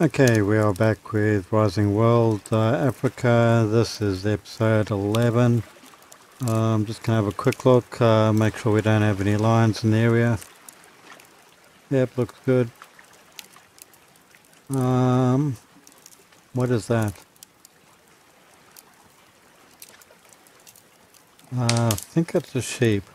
Okay, we are back with Rising World Africa. This is episode 11. Just gonna have a quick look, make sure we don't have any lions in the area. Yep, looks good. What is that? I think it's a sheep.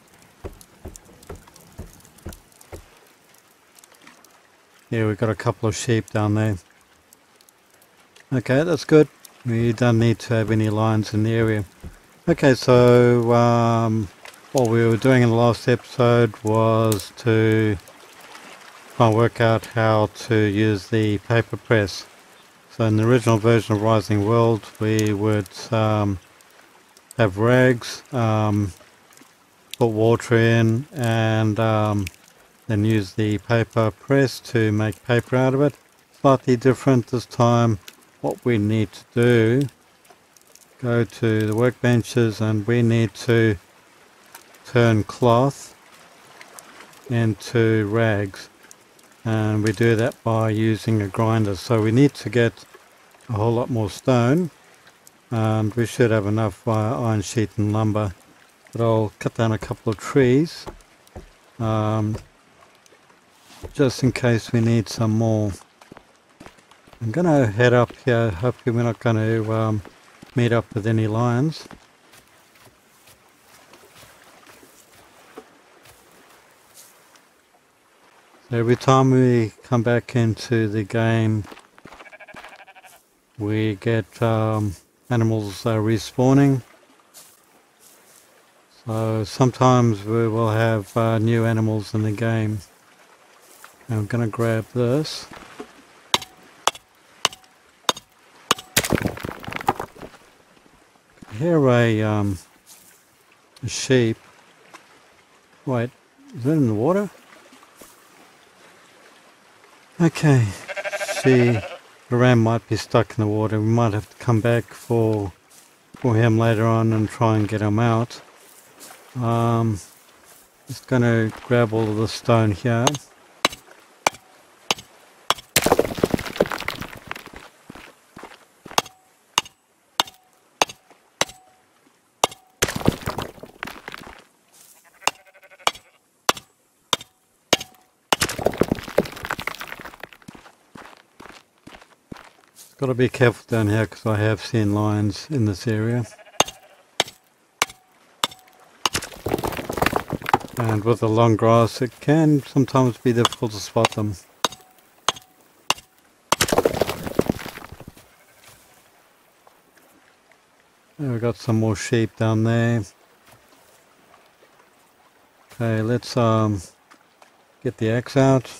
Yeah, we've got a couple of sheep down there. Okay, that's good. We don't need to have any lions in the area. Okay, so what we were doing in the last episode was to try and work out how to use the paper press. So in the original version of Rising World, we would have rags, put water in, and then use the paper press to make paper out of it. Slightly different this time. What we need to do, go to the workbenches, and we need to turn cloth into rags, and we do that by using a grinder. So we need to get a whole lot more stone, and we should have enough iron sheet and lumber. But I'll cut down a couple of trees just in case we need some more. I'm gonna head up here. Hopefully we're not going to meet up with any lions. So every time we come back into the game, we get animals respawning. So sometimes we will have new animals in the game. I'm going to grab this. I hear a sheep. Wait, is that in the water? Okay, the ram might be stuck in the water. We might have to come back for him later on and try and get him out. Just going to grab all of the stone here. Got to be careful down here because I have seen lions in this area. And with the long grass, it can sometimes be difficult to spot them. There, we've got some more sheep down there. Okay, let's get the axe out.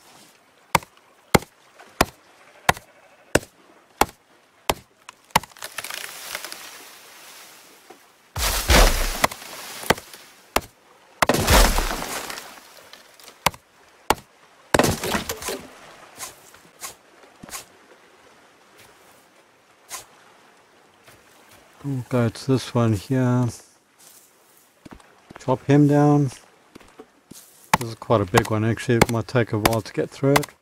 We'll go to this one here. Chop him down. This is quite a big one actually. It might take a while to get through it.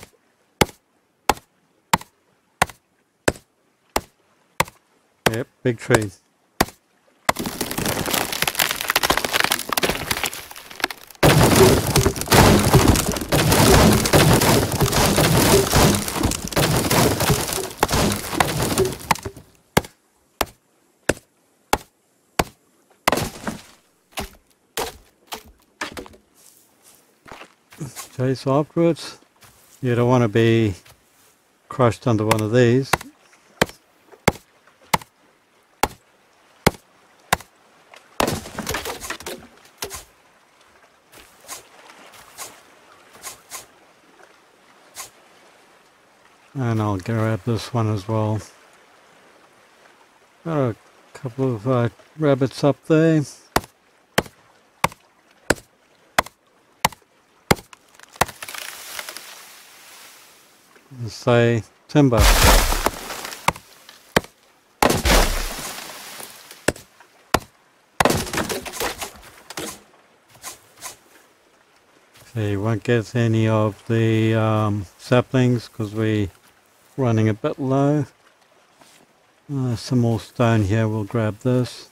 Yep, big tree. Okay, so afterwards, you don't want to be crushed under one of these. And I'll grab this one as well. Got a couple of rabbits up there. Let's say timber. Okay, you won't get any of the saplings because we running a bit low. Some more stone here, we'll grab this.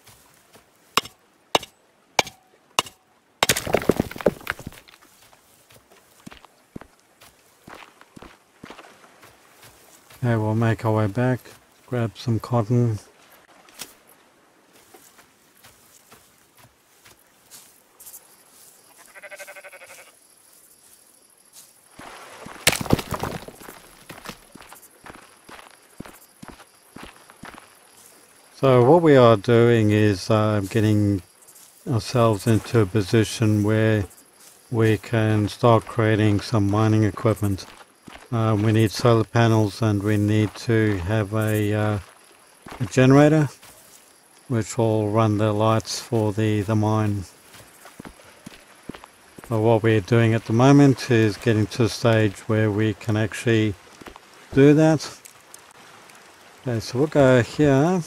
Okay, we'll make our way back, grab some cotton. So what we are doing is getting ourselves into a position where we can start creating some mining equipment. We need solar panels and we need to have a generator which will run the lights for the mine. So what we're doing at the moment is getting to a stage where we can actually do that. Okay, so we'll go here.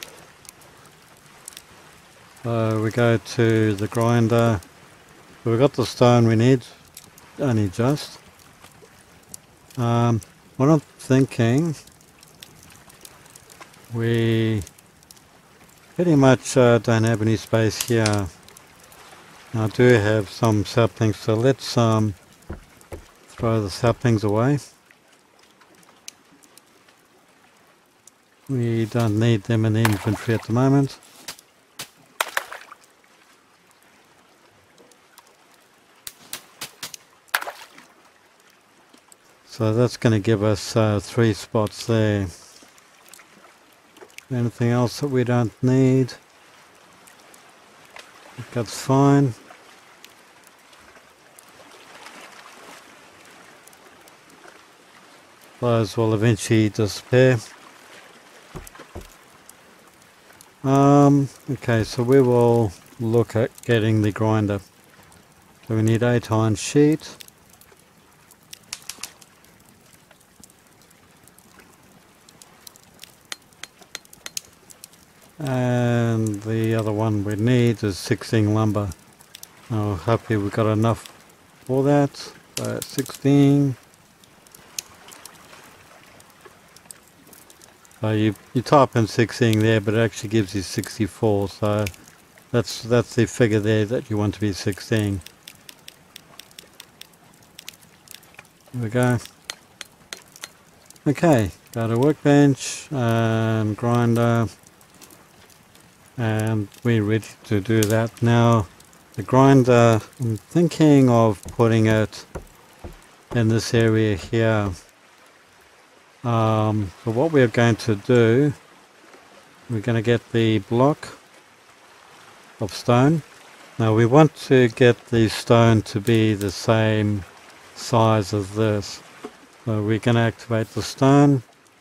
So we go to the grinder. So we've got the stone we need, only just. What I'm thinking, we pretty much don't have any space here. I do have some saplings, so let's throw the saplings away. We don't need them in the inventory at the moment. So that's going to give us 3 spots there. Anything else that we don't need? That's fine. Those will eventually disappear. Okay, so we will look at getting the grinder. So we need 8 iron sheet. And the other one we need is 16 lumber. I'm happy we got enough for that. 16. So you type in 16 there, but it actually gives you 64. So that's the figure there that you want to be 16. There we go. Okay, got a workbench and grinder. And we're ready to do that. Now the grinder, I'm thinking of putting it in this area here. So what we're going to do, we're going to get the block of stone. Now we want to get the stone to be the same size as this. So we're going to activate the stone.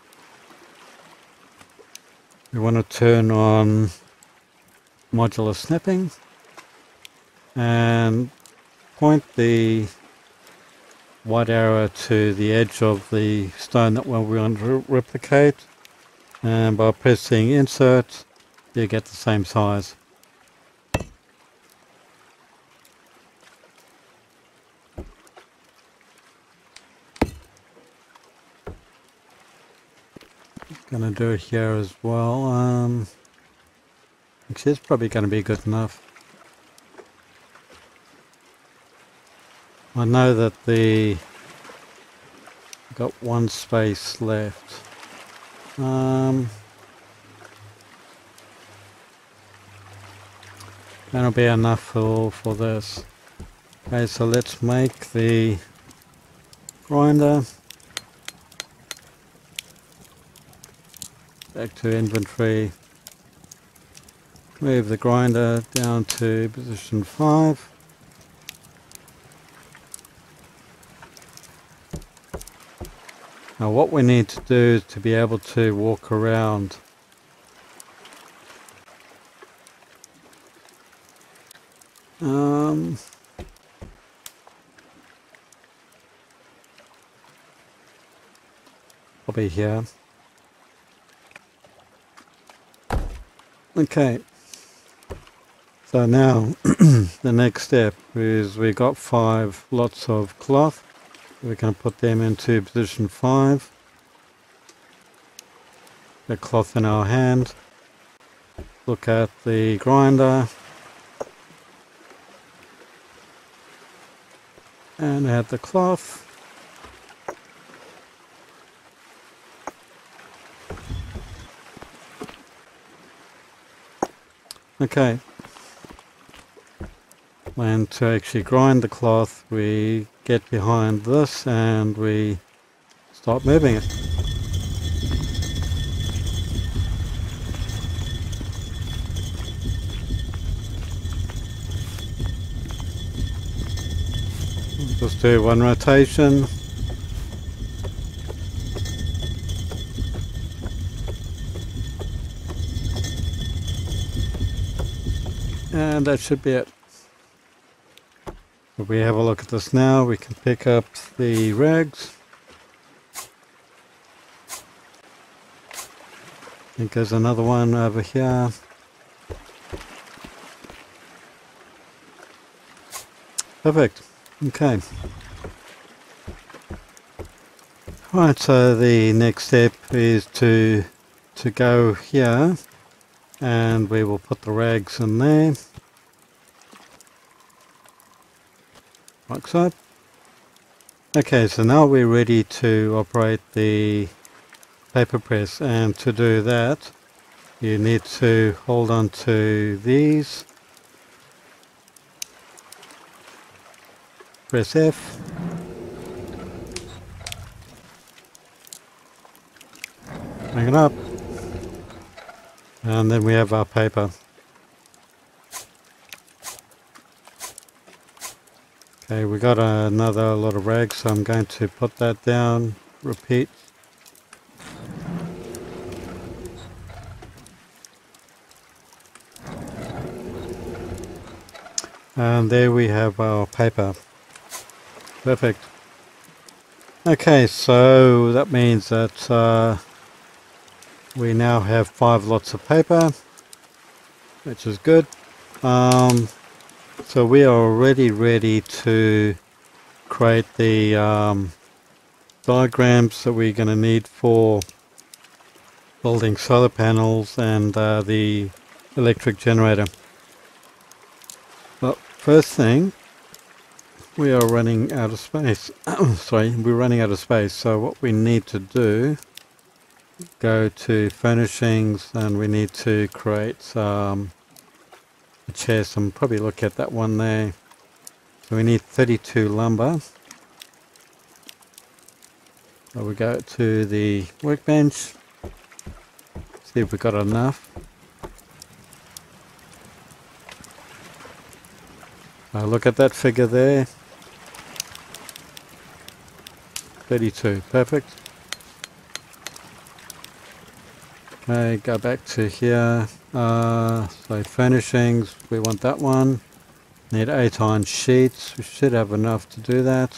We want to turn on modular snapping and point the white arrow to the edge of the stone that we want to replicate, and by pressing insert you get the same size. Gonna do it here as well. Which is probably going to be good enough. I know that got 1 space left. That'll be enough for this. Okay, so let's make the grinder. Back to inventory. Move the grinder down to position 5. Now what we need to do is to be able to walk around. Probably here. Okay. So now the next step is we got 5 lots of cloth. We're going to put them into position 5. the cloth in our hand, look at the grinder, and add the cloth. Okay, and to actually grind the cloth, we get behind this and we start moving it. Just do one rotation. And that should be it. If we have a look at this now, we can pick up the rags. I think there's another one over here. Perfect. Okay. Right, so the next step is to go here, and we will put the rags in there. Like so. Okay, so now we're ready to operate the paper press, and to do that you need to hold on to these, press F, bring it up, and then we have our paper. Okay, we got another lot of rags, so I'm going to put that down, repeat. And there we have our paper. Perfect. Okay, so that means that we now have 5 lots of paper, which is good. So we are already ready to create the diagrams that we're going to need for building solar panels and the electric generator. But first thing, we are running out of space. Sorry, we're running out of space. So what we need to do, go to furnishings, and we need to create a chest, and probably look at that one there. So we need 32 lumber. So we go to the workbench, see if we've got enough. Look at that figure there. 32, perfect. Okay, go back to here. So furnishings, we want that one. Need 8 iron sheets. We should have enough to do that.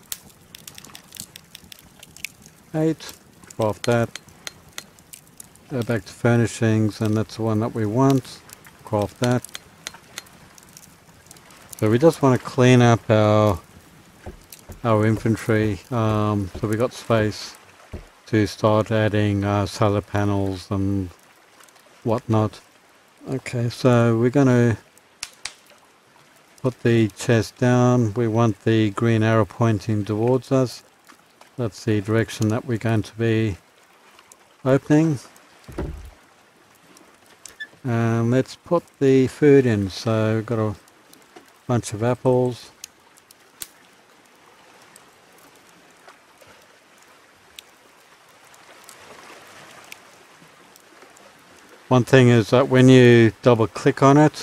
8, craft that. Go back to furnishings, and that's the one that we want. Craft that. So we just want to clean up our inventory, so we got space to start adding solar panels and whatnot. Okay, so we're going to put the chest down. We want the green arrow pointing towards us. That's the direction that we're going to be opening. And let's put the food in. So we've got a bunch of apples. One thing is that when you double click on it,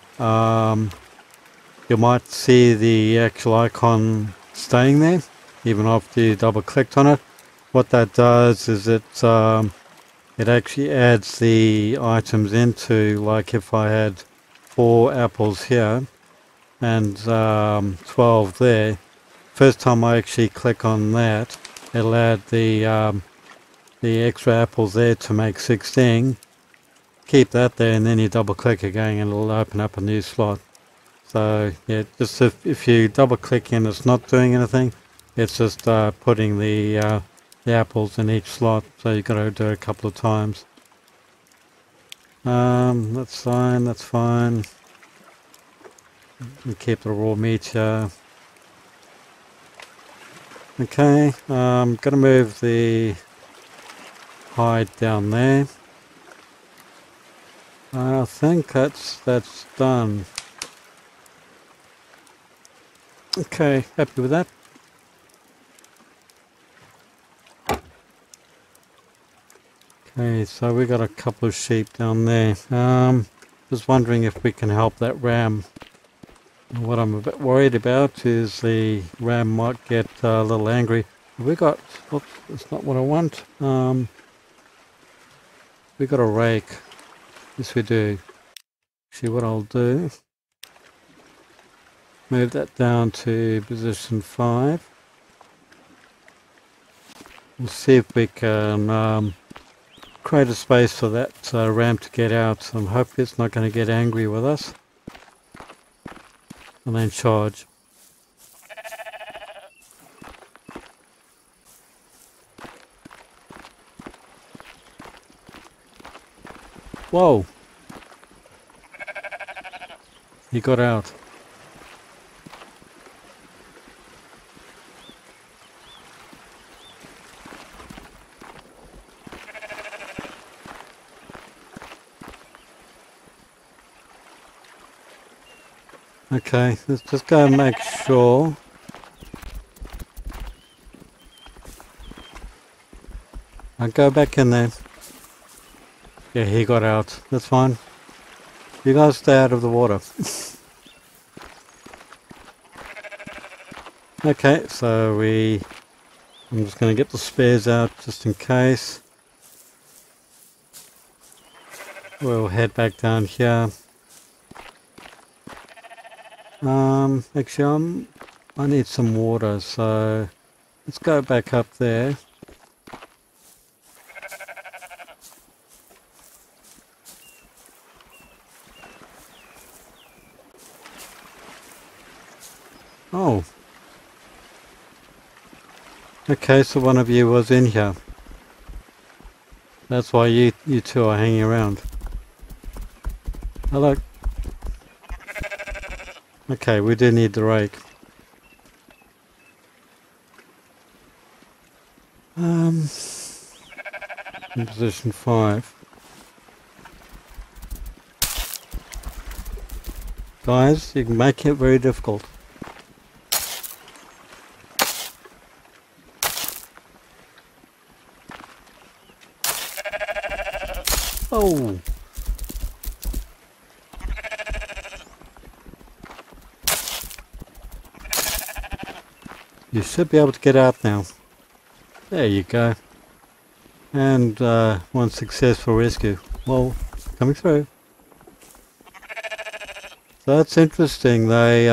you might see the actual icon staying there even after you double clicked on it. What that does is it actually adds the items into, like if I had 4 apples here and 12 there, first time I actually click on that, it'll add the extra apples there to make 16. Keep that there, and then you double click again and it'll open up a new slot. So yeah, just if you double click and it's not doing anything, it's just putting the the apples in each slot, so you've got to do it a couple of times. That's fine, that's fine. We keep the raw meat here. Okay, I'm gonna move the hide down there. I think that's done. Okay, happy with that. Okay, so we got a couple of sheep down there. Just wondering if we can help that ram. What I'm a bit worried about is the ram might get a little angry. We got, oops, that's not what I want. We got a rake. Yes, we do. See what I'll do. Move that down to position 5. We'll see if we can create a space for that ram to get out. I'm hoping it's not going to get angry with us. And then charge. Whoa! He got out. Okay, let's just go and make sure. I'll go back in there. Yeah, he got out. That's fine. You guys stay out of the water. Okay, so I'm just going to get the spares out just in case. We'll head back down here. Actually, I need some water, so let's go back up there. Oh. Okay, so one of you was in here. That's why you two are hanging around. Hello. Okay, we do need the rake. In position 5. Guys, you can make it very difficult. Oh! You should be able to get out now. There you go. And one successful rescue. Well, coming through. So that's interesting. They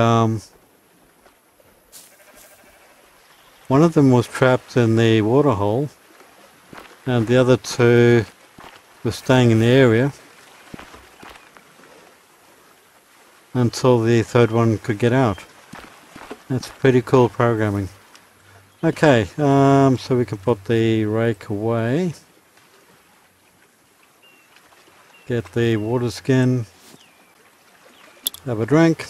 one of them was trapped in the waterhole, and the other two were staying in the area until the third one could get out. That's pretty cool programming. Okay, so we can put the rake away. Get the water skin. Have a drink.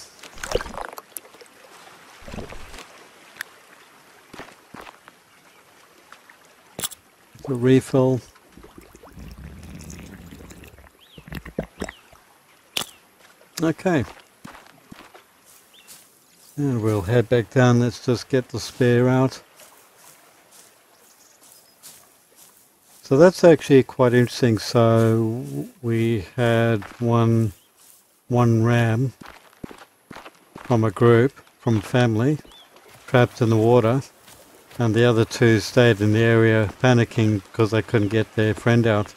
A refill. Okay. And we'll head back down. Let's just get the spare out. So that's actually quite interesting. So we had one ram from a group, from family, trapped in the water, and the other two stayed in the area panicking because they couldn't get their friend out.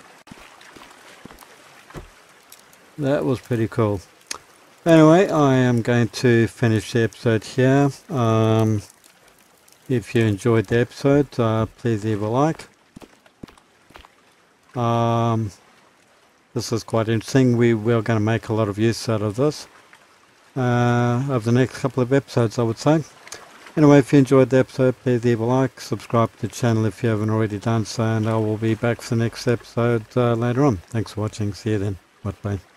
That was pretty cool. Anyway, I am going to finish the episode here. If you enjoyed the episode, please leave a like. This is quite interesting. We're going to make a lot of use out of this over the next couple of episodes, I would say. Anyway, if you enjoyed the episode, please leave a like, subscribe to the channel if you haven't already done so, and I will be back for the next episode later on. Thanks for watching. See you then. Bye bye.